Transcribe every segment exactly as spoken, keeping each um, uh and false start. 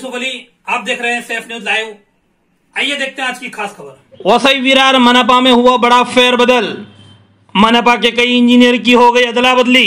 यूसुफ अली, आप देख रहे हैं सेफ न्यूज लाइव। आइए देखते हैं आज की खास खबर। वसई विरार मनपा में हुआ बड़ा फेरबदल, मनपा के कई इंजीनियर की हो गई अदला बदली।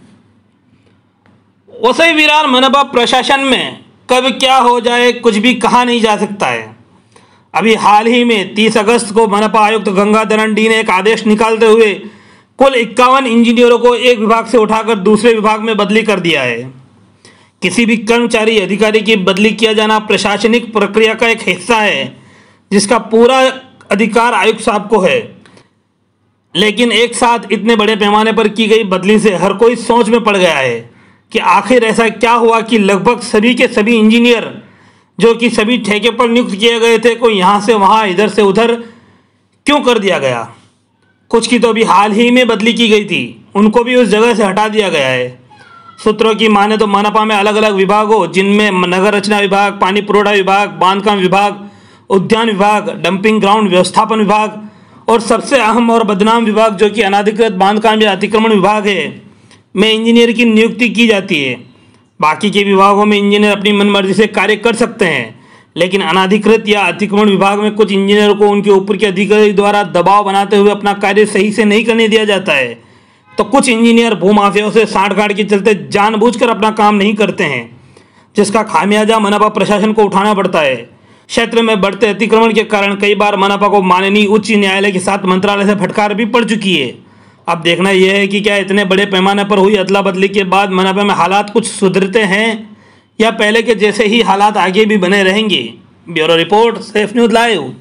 वसई विरार मनपा प्रशासन में कब क्या हो जाए कुछ भी कहा नहीं जा सकता है। अभी हाल ही में तीस अगस्त को मनपा आयुक्त गंगाधरन डी ने एक आदेश निकालते हुए कुल इक्यावन इंजीनियरों को एक विभाग से उठाकर दूसरे विभाग में बदली कर दिया है। किसी भी कर्मचारी अधिकारी की बदली किया जाना प्रशासनिक प्रक्रिया का एक हिस्सा है जिसका पूरा अधिकार आयुक्त साहब को है, लेकिन एक साथ इतने बड़े पैमाने पर की गई बदली से हर कोई सोच में पड़ गया है कि आखिर ऐसा क्या हुआ कि लगभग सभी के सभी इंजीनियर जो कि सभी ठेके पर नियुक्त किए गए थे को यहाँ से वहाँ इधर से उधर क्यों कर दिया गया। कुछ की तो अभी हाल ही में बदली की गई थी, उनको भी उस जगह से हटा दिया गया है। सूत्रों की माने तो मनपा में अलग अलग विभाग हो जिनमें नगर रचना विभाग, पानी पुरोठा विभाग, बांधकाम विभाग, उद्यान विभाग, डंपिंग ग्राउंड व्यवस्थापन विभाग और सबसे अहम और बदनाम विभाग जो कि अनाधिकृत बांधकाम या अतिक्रमण विभाग है में इंजीनियर की नियुक्ति की जाती है। बाकी के विभागों में इंजीनियर अपनी मनमर्जी से कार्य कर सकते हैं, लेकिन अनाधिकृत या अतिक्रमण विभाग में कुछ इंजीनियर को उनके ऊपर के अधिकारी द्वारा दबाव बनाते हुए अपना कार्य सही से नहीं करने दिया जाता है। तो कुछ इंजीनियर भूमाफियाओं से सांठगांठ के चलते जानबूझकर अपना काम नहीं करते हैं, जिसका खामियाजा मनपा प्रशासन को उठाना पड़ता है। क्षेत्र में बढ़ते अतिक्रमण के कारण कई बार मनपा को माननीय उच्च न्यायालय के साथ मंत्रालय से फटकार भी पड़ चुकी है। अब देखना यह है कि क्या इतने बड़े पैमाने पर हुई अदला बदली के बाद मनपा में हालात कुछ सुधरते हैं या पहले के जैसे ही हालात आगे भी बने रहेंगे। Bureau report, safe news live.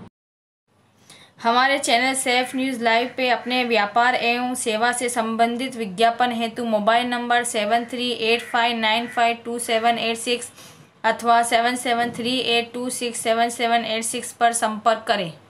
हमारे चैनल सेफ न्यूज़ लाइव पे अपने व्यापार एवं सेवा से संबंधित विज्ञापन हेतु mobile number seven three eight five nine five two seven eight six अथवा seven seven three eight two six seven seven eight six पर संपर्क करें।